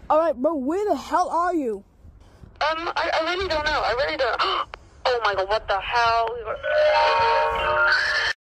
Alright, bro, where the hell are you? I really don't know. I really don't. Oh my god, what the hell?